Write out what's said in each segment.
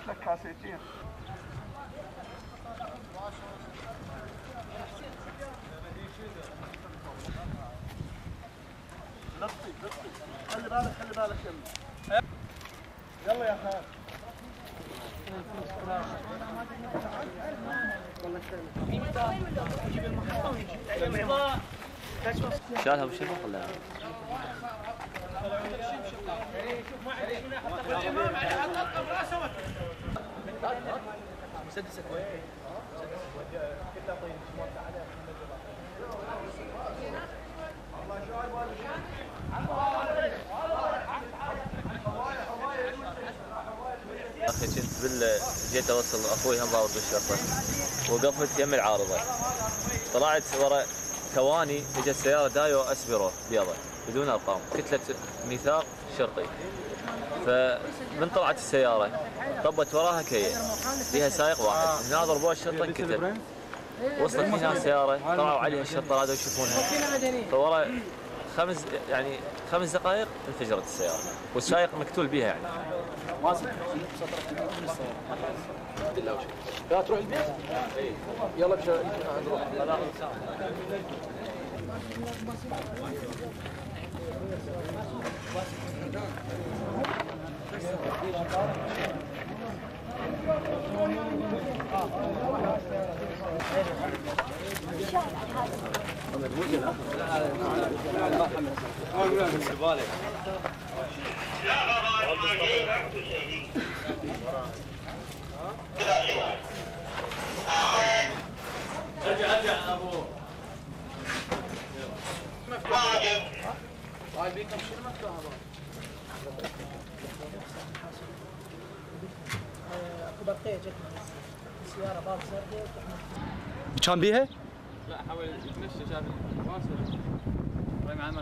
جبت لك كاسيتين. لطي خلي بالك يلا يا خال. شالها بالشبك ولا لا؟ مسدسك وين؟ كلها طين اخي جيت اوصل اخوي هم ضابط بالشرطه، وقفت يم العارضه، طلعت ورا ثواني اجت سياره دايو اسبرو بيضة بدون ارقام، كتله ميثاق شرطي. فمن طلعت السياره طبت وراها كيا فيها سائق واحد، هنا ضربوها الشرطه انكتب. وصلت هنا السياره طلعوا عليها الشرطه هذا يشوفونها، فورا خمس دقائق انفجرت السياره والسائق مقتول بها يعني. لا تروح البيت؟ يلا بش نروح. ارجع ابو طيب بيكم شنو مفتوح اكو برقيه جتنا السياره باب زرقاء. كان بيها؟ لا حاول يتمشى شاف واصل طيب مع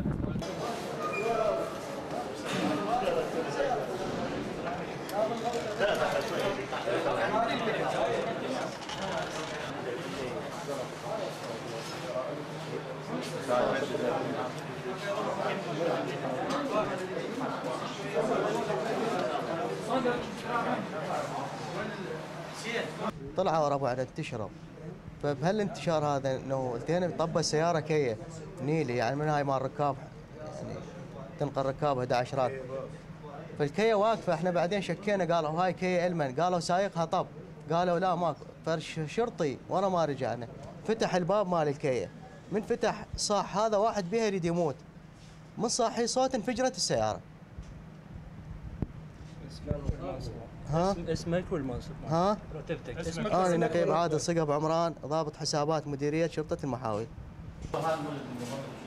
طلعوا ورا بعض انتشروا. فبهالانتشار هذا انه التين طبى السياره كيا نيلي، يعني من هاي مال الركاب، يعني تنقل ركاب 11 راتب. فالكيا واقفه، احنا بعدين شكينا قالوا هاي كيا المن، قالوا سايقها طب، قالوا لا ماكو، فشرطي وانا ما رجعنا فتح الباب مال الكيا، من فتح صاح هذا واحد بيها يريد يموت، من صاحي صوت انفجرت السياره. ها اسمك والمنصب؟ ها رتبتك اسمك؟ انا نقيب عادل صقب عمران، ضابط حسابات مديريه شرطه المحاوي.